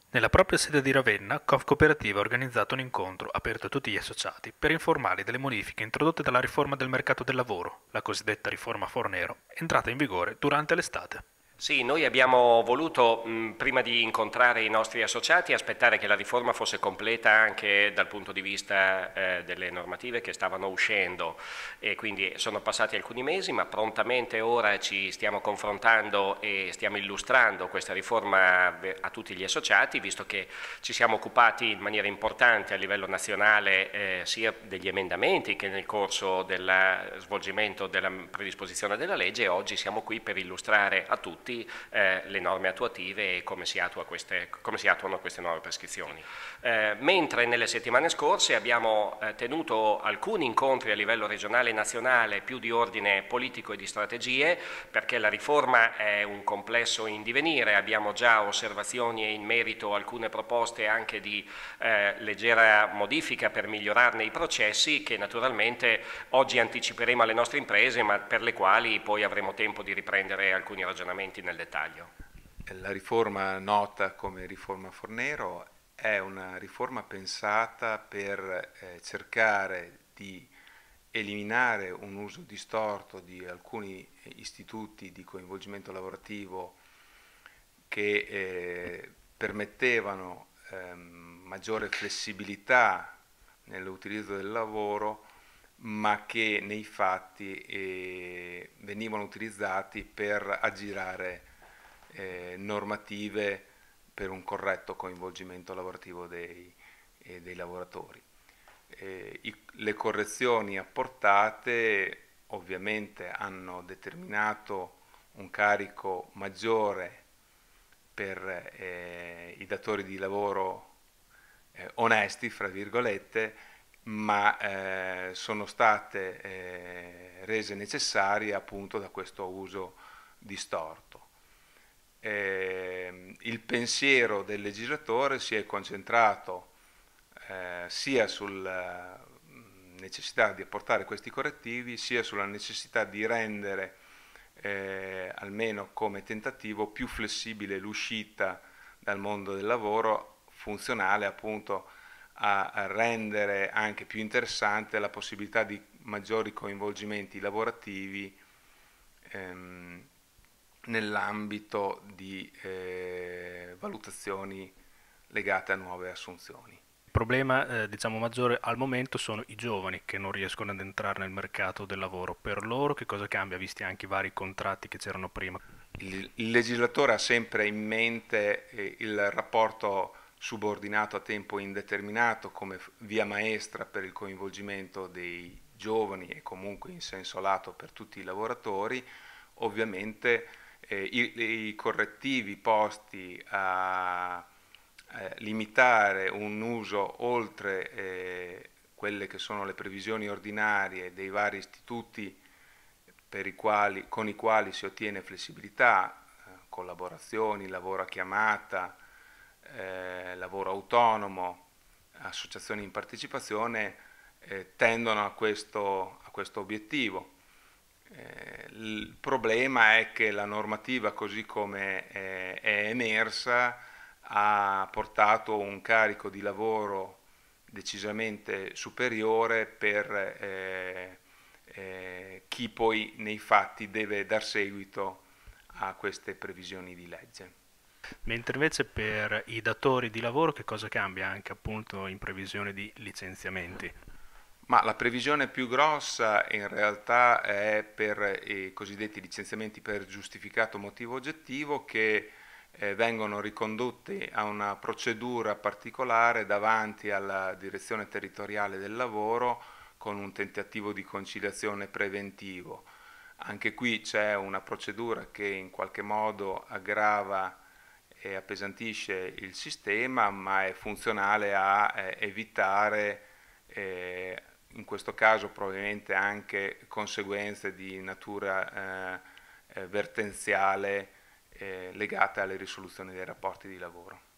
Nella propria sede di Ravenna, Cooperativa ha organizzato un incontro aperto a tutti gli associati per informarli delle modifiche introdotte dalla riforma del mercato del lavoro, la cosiddetta riforma Fornero, entrata in vigore durante l'estate. Sì, noi abbiamo voluto, prima di incontrare i nostri associati, aspettare che la riforma fosse completa anche dal punto di vista delle normative che stavano uscendo e quindi sono passati alcuni mesi, ma prontamente ora ci stiamo confrontando e stiamo illustrando questa riforma a tutti gli associati, visto che ci siamo occupati in maniera importante a livello nazionale sia degli emendamenti che nel corso del svolgimento della predisposizione della legge e oggi siamo qui per illustrare a tutti le norme attuative e come si attuano queste nuove prescrizioni. Mentre nelle settimane scorse abbiamo tenuto alcuni incontri a livello regionale e nazionale più di ordine politico e di strategie, perché la riforma è un complesso in divenire, abbiamo già osservazioni e in merito alcune proposte anche di leggera modifica per migliorarne i processi che naturalmente oggi anticiperemo alle nostre imprese, ma per le quali poi avremo tempo di riprendere alcuni ragionamenti nel dettaglio. La riforma nota come riforma Fornero è una riforma pensata per cercare di eliminare un uso distorto di alcuni istituti di coinvolgimento lavorativo che permettevano maggiore flessibilità nell'utilizzo del lavoro, ma che nei fatti venivano utilizzati per aggirare normative per un corretto coinvolgimento lavorativo dei lavoratori. Le correzioni apportate ovviamente hanno determinato un carico maggiore per i datori di lavoro onesti, fra virgolette, ma sono state rese necessarie appunto da questo uso distorto. Il pensiero del legislatore si è concentrato sia sulla necessità di apportare questi correttivi, sia sulla necessità di rendere almeno come tentativo più flessibile l'uscita dal mondo del lavoro, funzionale appunto a rendere anche più interessante la possibilità di maggiori coinvolgimenti lavorativi nell'ambito di valutazioni legate a nuove assunzioni. Il problema, diciamo, maggiore al momento sono i giovani che non riescono ad entrare nel mercato del lavoro. Per loro che cosa cambia, visti anche i vari contratti che c'erano prima? Il legislatore ha sempre in mente il rapporto subordinato a tempo indeterminato come via maestra per il coinvolgimento dei giovani e comunque in senso lato per tutti i lavoratori. Ovviamente i correttivi posti a limitare un uso oltre quelle che sono le previsioni ordinarie dei vari istituti con i quali si ottiene flessibilità, collaborazioni, lavoro a chiamata, lavoro autonomo, associazioni in partecipazione, tendono a questo obiettivo. Il problema è che la normativa così come è emersa ha portato un carico di lavoro decisamente superiore per chi poi nei fatti deve dar seguito a queste previsioni di legge. Mentre invece per i datori di lavoro che cosa cambia anche appunto in previsione di licenziamenti? Ma la previsione più grossa in realtà è per i cosiddetti licenziamenti per giustificato motivo oggettivo che vengono ricondotti a una procedura particolare davanti alla direzione territoriale del lavoro con un tentativo di conciliazione preventivo. Anche qui c'è una procedura che in qualche modo aggrava e appesantisce il sistema, ma è funzionale a evitare in questo caso probabilmente anche conseguenze di natura vertenziale legate alle risoluzioni dei rapporti di lavoro.